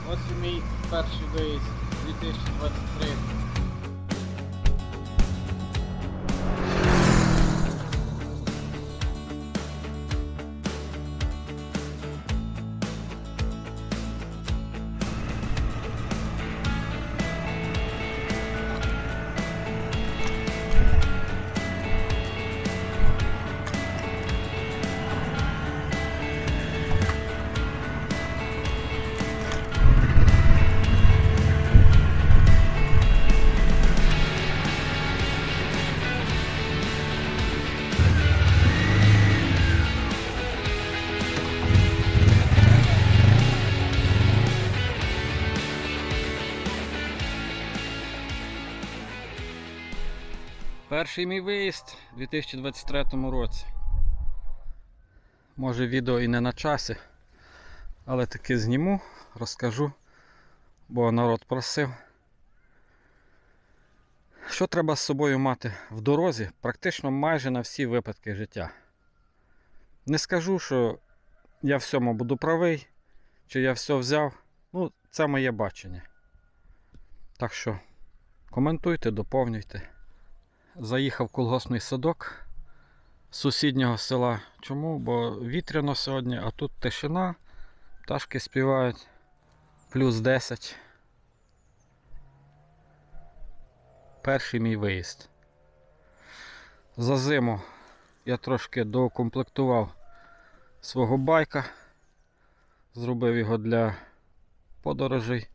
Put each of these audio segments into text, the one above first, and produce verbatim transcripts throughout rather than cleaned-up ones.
Ось і мій перший виїзд дві тисячі двадцять три. Перший мій виїзд у дві тисячі двадцять третьому році. Може відео і не на часі, але таки зніму, розкажу, бо народ просив. Що треба з собою мати в дорозі практично майже на всі випадки життя. Не скажу, що я всьому буду правий, чи я все взяв. Ну, це моє бачення. Так що коментуйте, доповнюйте. Заїхав в колгоспний садок з сусіднього села. Чому? Бо вітряно сьогодні, а тут тишина, пташки співають, плюс десять. Перший мій виїзд. За зиму я трошки доукомплектував свого байка, зробив його для подорожей.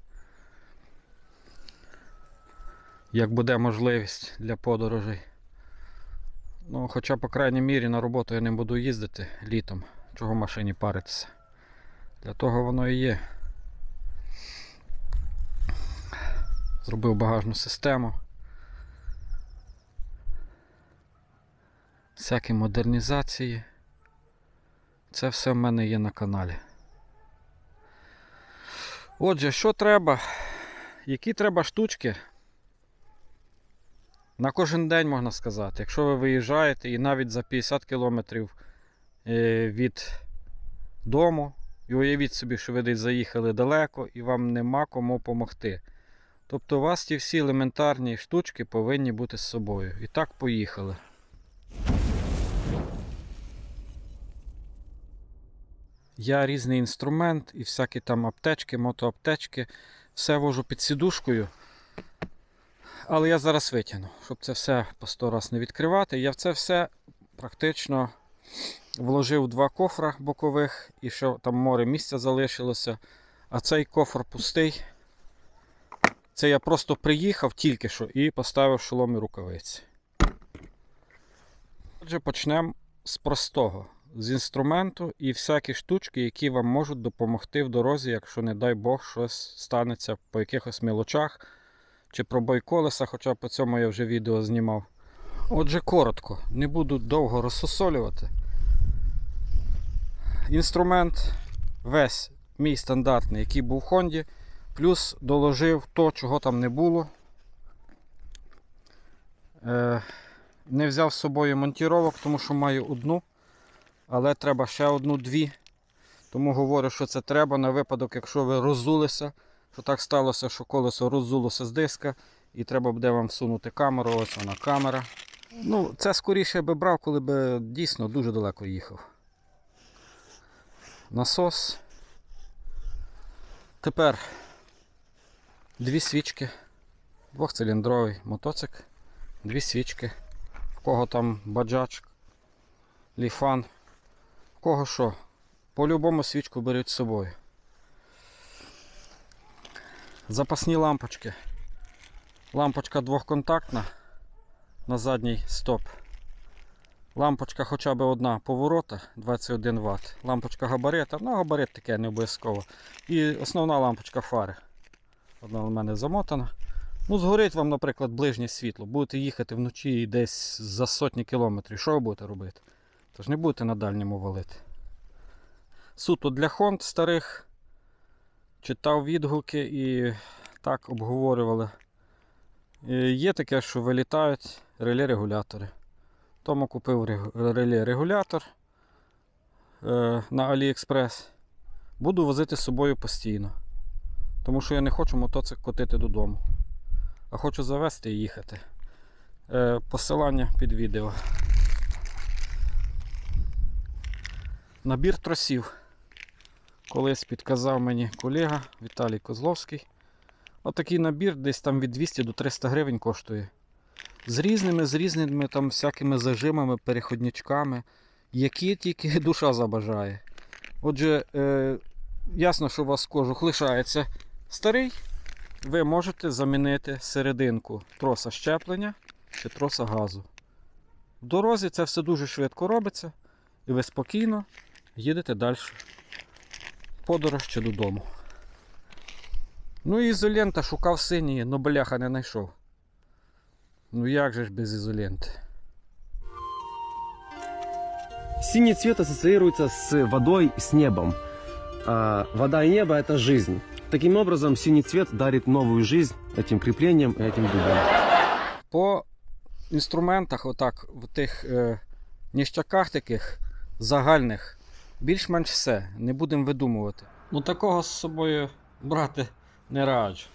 Як буде можливість для подорожей. Ну, хоча, по крайній мірі, на роботу я не буду їздити літом. Чого в машині паритися. Для того воно і є. Зробив багажну систему. Всякі модернізації. Це все в мене є на каналі. Отже, що треба? Які треба штучки? На кожен день, можна сказати, якщо ви виїжджаєте і навіть за п'ятдесят кілометрів від дому, і уявіть собі, що ви десь заїхали далеко і вам нема кому допомогти. Тобто у вас ті всі елементарні штучки повинні бути з собою. І так, поїхали. Я різний інструмент і всякі там аптечки, мотоаптечки, все вожу під сідушкою. Але я зараз витягну, щоб це все по сто раз не відкривати. Я в це все практично вложив два кофра бокових, і ще там море місця залишилося. А цей кофр пустий. Це я просто приїхав тільки що і поставив шолом і рукавиці. Отже, почнемо з простого. З інструменту і всякі штучки, які вам можуть допомогти в дорозі, якщо, не дай Бог, щось станеться по якихось мілочах. Чи пробой колеса, хоча по цьому я вже відео знімав. Отже, коротко, не буду довго розсусолювати. Інструмент весь мій стандартний, який був в Хонді, плюс доложив то, чого там не було. Е, не взяв з собою монтіровок, тому що маю одну, але треба ще одну-дві. Тому говорю, що це треба на випадок, якщо ви роззулися. Що так сталося, що колесо роззулося з диска і треба буде вам всунути камеру, ось вона камера. Ну, це скоріше я би брав, коли б дійсно дуже далеко їхав. Насос. Тепер дві свічки, двохциліндровий мотоцикл, дві свічки. В кого там баджач, ліфан, в кого що. По-любому свічку беруть з собою. Запасні лампочки. Лампочка двохконтактна на задній стоп. Лампочка хоча б одна поворота двадцять один ватт. Лампочка габарита, ну габарит таке не обов'язково. І основна лампочка фари. Одна у мене замотана. Ну, згорить вам, наприклад, ближнє світло. Будете їхати вночі і десь за сотні кілометрів. Що ви будете робити? Тож не будете на дальньому валити. Суто для Хонд старих. Читав відгуки і так обговорювали. Є таке, що вилітають реле-регулятори. Тому купив реле-регулятор на Aliexpress. Буду возити з собою постійно. Тому що я не хочу мотоцикл котити додому, а хочу завести і їхати. Е, посилання під відео. Набір тросів. Колись підказав мені колега Віталій Козловський. Отакий набір десь там від двісті до триста гривень коштує. З різними, з різними там всякими зажимами, переходничками, які тільки душа забажає. Отже, е, ясно, що у вас кожух лишається старий, ви можете замінити серединку троса щеплення чи троса газу. В дорозі це все дуже швидко робиться, і ви спокійно їдете далі. Подорож чи додому. Ну і ізолента шукав синій, но бляха не знайшов. Ну як же ж без ізоленти? Синий цвет ассоциируется с водой, с небом. А вода и небо – это жизнь. Таким образом, синий цвет дарит новую жизнь этим креплением и этим дубом. По інструментах, отак, в тих е, ніщаках таких загальних, більш-менш все, не будемо видумувати. Ну такого з собою брати не раджу.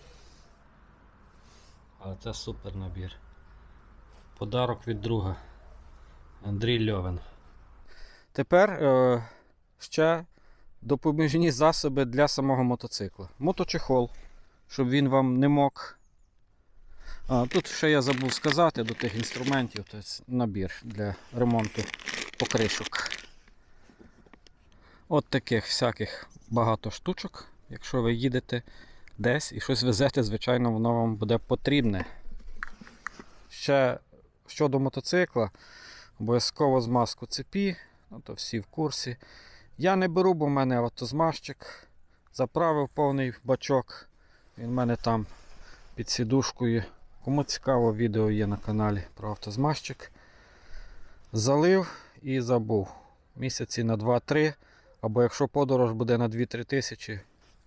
Але це супер набір. Подарок від друга. Андрій Льовин. Тепер е, ще допоміжні засоби для самого мотоцикла. Моточехол, щоб він вам не мок. А, тут ще я забув сказати до тих інструментів, тобто набір для ремонту покришок. От таких всяких багато штучок. Якщо ви їдете десь і щось везете, звичайно, воно вам буде потрібне. Ще щодо мотоцикла, обов'язково змазку цепі, ну, то всі в курсі. Я не беру, бо в мене автозмазчик. Заправив повний бачок. Він в мене там під сідушкою. Кому цікаво, відео є на каналі про автозмазчик. Залив і забув. Місяці на два-три. Або якщо подорож буде на дві-три тисячі,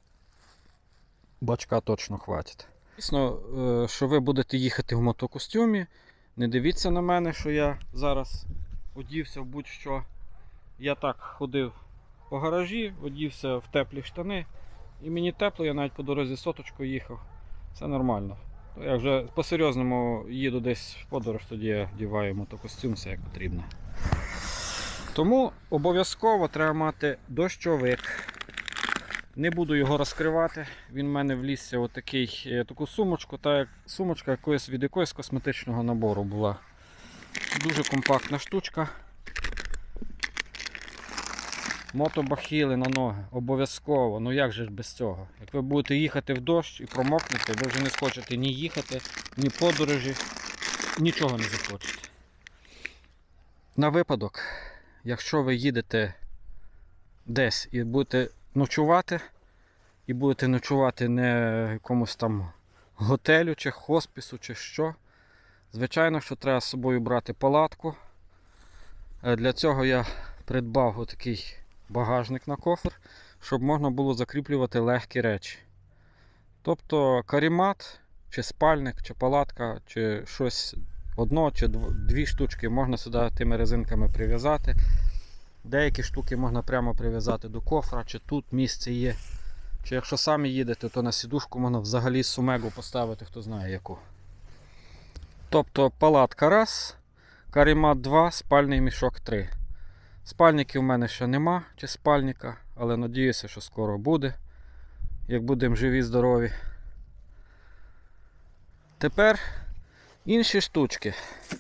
бачка точно хватить. Звісно, що ви будете їхати в мотокостюмі, не дивіться на мене, що я зараз одівся в будь-що. Я так ходив по гаражі, одівся в теплі штани. І мені тепло, я навіть по дорозі соточку їхав. Все нормально. Я вже по-серйозному їду десь в подорож, тоді я вдіваю мотокостюм, все як потрібно. Тому обов'язково треба мати дощовик. Не буду його розкривати. Він в мене влізся в таку сумочку, та як сумочка якоїсь, від якогось косметичного набору була. Дуже компактна штучка. Мотобахіли на ноги. Обов'язково. Ну як же ж без цього? Як ви будете їхати в дощ і промокнете, ви вже не схочете ні їхати, ні подорожі, нічого не захочете. На випадок, якщо ви їдете десь і будете ночувати, і будете ночувати не в якомусь там готелю, чи хоспісу, чи що, звичайно, що треба з собою брати палатку. Для цього я придбав отакий багажник на кофр, щоб можна було закріплювати легкі речі. Тобто каремат, чи спальник, чи палатка, чи щось одно, чи дві штучки можна сюди тими резинками прив'язати. Деякі штуки можна прямо прив'язати до кофра, чи тут місце є. Чи якщо самі їдете, то на сідушку можна взагалі сумегу поставити, хто знає яку. Тобто палатка раз, каремат два, спальний мішок три. Спальників в мене ще нема, чи спальника, але надіюся, що скоро буде, як будемо живі, здорові. Тепер інші штучки.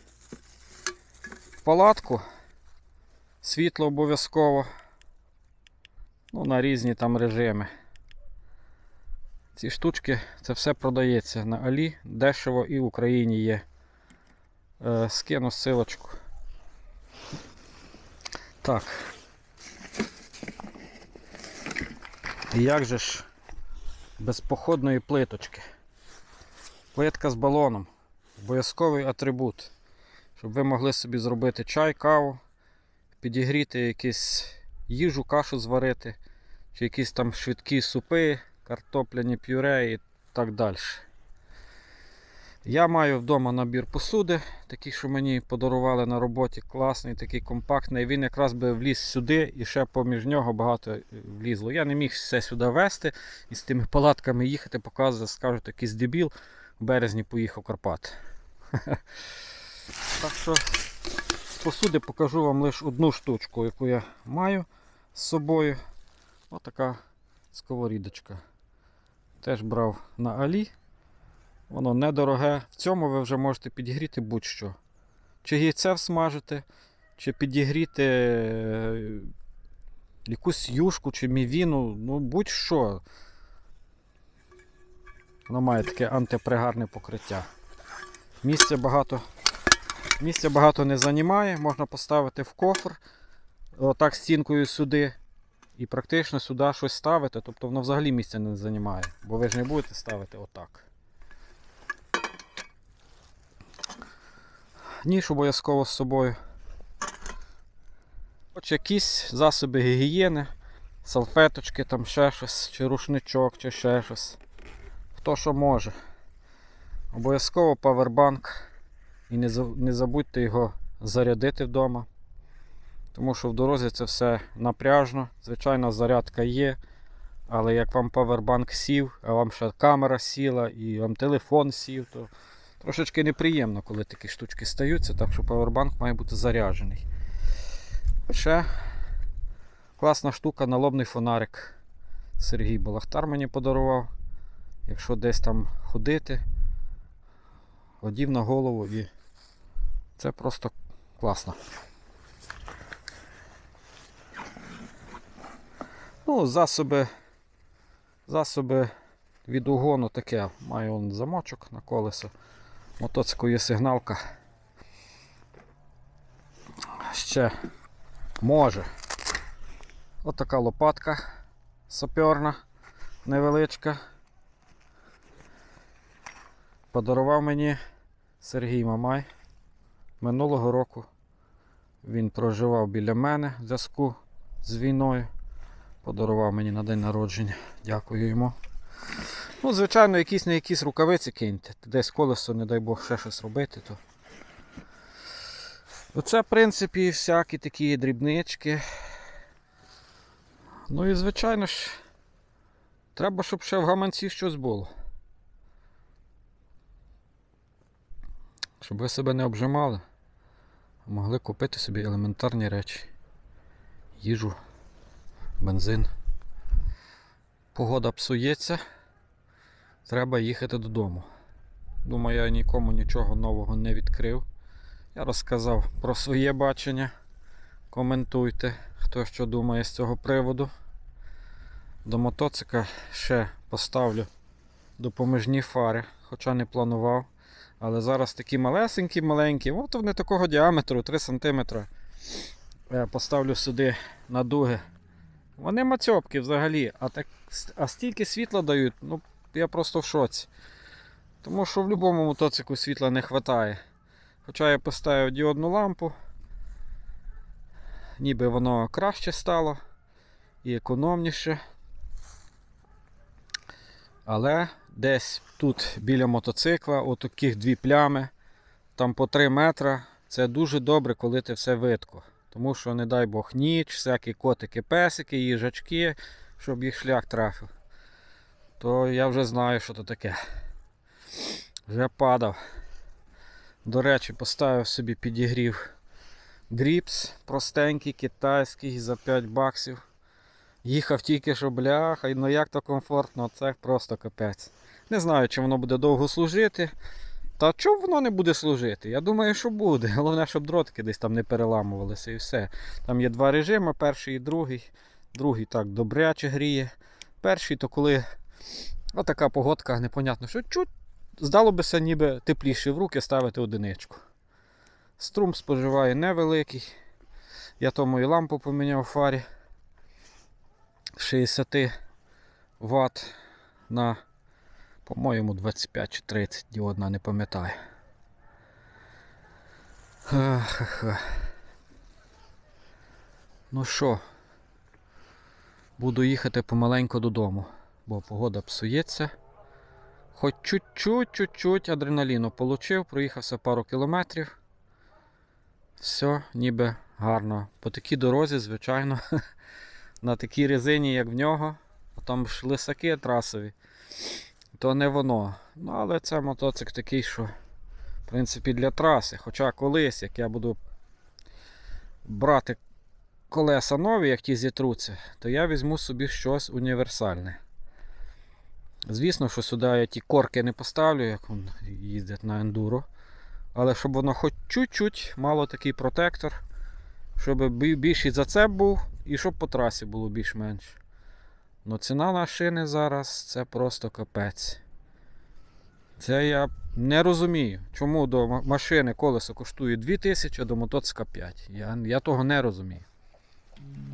В палатку світло обов'язково, ну, на різні там режими. Ці штучки, це все продається на Алі, дешево і в Україні є. Е, скину ссылочку. Так. І як же ж без походної плиточки? Плитка з балоном. Обов'язковий атрибут. Щоб ви могли собі зробити чай, каву, підігріти якусь їжу, кашу зварити, чи якісь там швидкі супи, картопляні пюре і так далі. Я маю вдома набір посуди, такий, що мені подарували на роботі, класний, такий компактний. Він якраз би вліз сюди і ще поміж нього багато влізло. Я не міг все сюди везти і з тими палатками їхати, показувати, скажуть, якийсь дебіл, в березні поїхав в Карпати. Так що з посуди покажу вам лише одну штучку, яку я маю з собою. Ось така сковорідочка. Теж брав на Алі. Воно недороге. В цьому ви вже можете підігріти будь-що. Чи яйце всмажити, чи підігріти якусь юшку, чи мівіну, ну будь-що. Воно має таке антипригарне покриття. Місця багато, місця багато не займає, можна поставити в кофр, отак стінкою сюди. І практично сюди щось ставити, тобто воно взагалі місця не займає, бо ви ж не будете ставити отак. Ніж обов'язково з собою. Хоч якісь засоби гігієни, салфеточки, там ще щось, чи рушничок, чи ще щось. Хто що може. Обов'язково павербанк. І не забудьте його зарядити вдома. Тому що в дорозі це все напряжно. Звичайно, зарядка є. Але як вам павербанк сів, а вам ще камера сіла і вам телефон сів, то трошечки неприємно, коли такі штучки стаються. Так що павербанк має бути заряджений. Ще класна штука, налобний фонарик. Сергій Балахтар мені подарував. Якщо десь там ходити, одів на голову і це просто класно. Ну, засоби, засоби від угону таке. Маю он замочок на колесо. Мотоциклу є сигналка. Ще може. Ось така лопатка саперна, невеличка. Подарував мені Сергій Мамай. Минулого року він проживав біля мене в зв'язку з війною. Подарував мені на день народження. Дякую йому. Ну, звичайно, якісь не якісь рукавиці киньте. Десь колесо, не дай Бог, ще щось робити. То... Оце, в принципі, всякі такі дрібнички. Ну і, звичайно ж, треба, щоб ще в гаманці щось було. Щоб ви себе не обжимали, а могли купити собі елементарні речі. Їжу, бензин. Погода псується, треба їхати додому. Думаю, я нікому нічого нового не відкрив. Я розказав про своє бачення. Коментуйте, хто що думає з цього приводу. До мотоцикла ще поставлю допоміжні фари, хоча не планував. Але зараз такі малесенькі-маленькі, от вони такого діаметру, три сантиметри. Я поставлю сюди на дуги. Вони мацьопки взагалі, а, так, а стільки світла дають, ну я просто в шоці. Тому що в будь-якому мотоциклу світла не вистачає. Хоча я поставив діодну лампу, ніби воно краще стало і економніше. Але десь тут біля мотоцикла, отаких дві плями, там по три метри, це дуже добре, коли ти все видко. Тому що, не дай Бог, ніч, всякі котики-песики, їжачки, щоб їх шлях трафив. То я вже знаю, що це таке. Вже падав. До речі, поставив собі підігрів Гріпс, простенький, китайський, за п'ять баксів. Їхав тільки що, бляха, ну як то комфортно, це просто капець. Не знаю, чи воно буде довго служити. Та чому воно не буде служити? Я думаю, що буде. Головне, щоб дротики десь там не переламувалися і все. Там є два режими, перший і другий. Другий так добряче гріє. Перший то коли отака погодка, непонятно, що чуть, здало бися ніби тепліше в руки ставити одиничку. Струм споживає невеликий. Я тому і лампу поміняв в фарі. шістдесят ватт на, по-моєму, двадцять п'ять чи тридцять діодна, не пам'ятаю. Ну що, буду їхати помаленьку додому, бо погода псується, Хоч чуть-чуть, чуть-чуть адреналіну получив, проїхався пару кілометрів. Все, ніби гарно. По такій дорозі, звичайно, на такій резині, як в нього, а там ж лисаки трасові, то не воно. Ну, але це мотоцикл такий, що, в принципі, для траси. Хоча колись, як я буду брати колеса нові, як ті зітруться, то я візьму собі щось універсальне. Звісно, що сюди я ті корки не поставлю, як він їздить на ендуро. Але щоб воно хоч чуть-чуть мало такий протектор, щоб більший зацеп був і щоб по трасі було більш-менш. Но ціна на шини зараз це просто капець. Це я не розумію, чому до машини колесо коштує дві тисячі, а до мотоцикла п'ять. Я, я того не розумію.